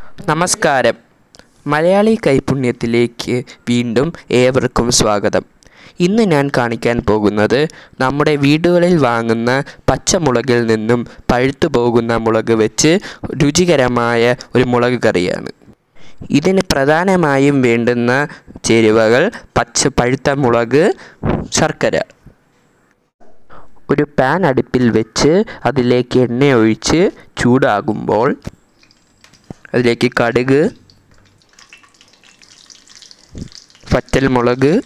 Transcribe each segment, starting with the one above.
നമസ്കാരം. മലയാളി കൈപുണ്യത്തിലേക്ക് വീണ്ടും ഏവർക്കും സ്വാഗതം. ഇന്ന് ഞാൻ കാണിക്കാൻ പോകുന്നത് നമ്മുടെ വീടുകളിൽ വാങ്ങുന്ന പച്ചമുളകിൽ നിന്നും പഴുത്തു പോകുന്ന മുളക് വെച്ച് രുചികരമായ ഒരു മുളക് കറിയാണ്. ഇതിന് പ്രധാനമായും വേണ്ടുന്ന ചേരുവകൾ പഴുത്ത മുളക്, ശർക്കര. ഒരു പാൻ അടുപ്പിൽ വെച്ച് അതിലേക്ക് എണ്ണ ഒഴിച്ച് ചൂടാകുമ്പോൾ അതിലേക്ക് കടുക്, വറ്റൽമുളക്,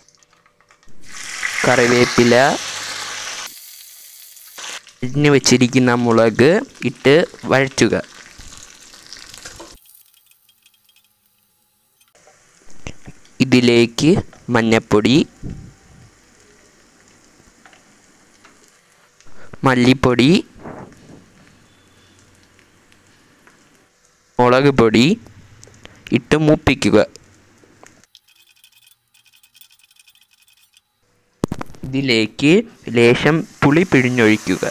കറിവേപ്പില, അരിഞ്ഞു വച്ചിരിക്കുന്ന മുളക് ഇട്ട് വഴറ്റുക. ഇതിലേക്ക് മഞ്ഞൾപ്പൊടി, മല്ലിപ്പൊടി, മുളക് പൊടി ഇട്ട് മൂപ്പിക്കുക. ഇതിലേക്ക് ലേശം പുളി പിഴിഞ്ഞൊഴിക്കുക.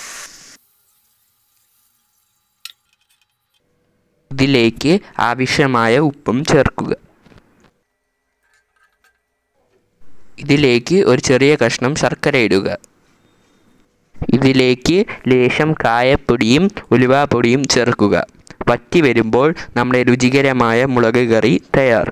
ഇതിലേക്ക് ആവശ്യമായ ഉപ്പും ചേർക്കുക. ഇതിലേക്ക് ഒരു ചെറിയ കഷ്ണം ശർക്കര ഇടുക. ഇതിലേക്ക് ലേശം കായപ്പൊടിയും ഉലുവാപ്പൊടിയും ചേർക്കുക. വറ്റി വരുമ്പോൾ നമ്മുടെ രുചികരമായ മുളക് കറി തയ്യാർ.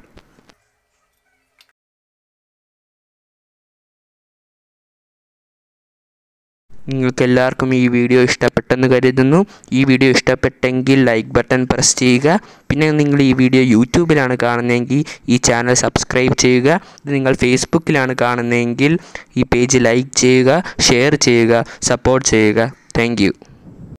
നിങ്ങൾക്കെല്ലാവർക്കും ഈ വീഡിയോ ഇഷ്ടപ്പെട്ടെന്ന് കരുതുന്നു. ഈ വീഡിയോ ഇഷ്ടപ്പെട്ടെങ്കിൽ ലൈക്ക് ബട്ടൺ പ്രസ് ചെയ്യുക. പിന്നെ നിങ്ങൾ ഈ വീഡിയോ യൂട്യൂബിലാണ് കാണുന്നതെങ്കിൽ ഈ ചാനൽ സബ്സ്ക്രൈബ് ചെയ്യുക. ഇത് നിങ്ങൾ ഫേസ്ബുക്കിലാണ് കാണുന്നതെങ്കിൽ ഈ പേജ് ലൈക്ക് ചെയ്യുക, ഷെയർ ചെയ്യുക, സപ്പോർട്ട് ചെയ്യുക. Thank U.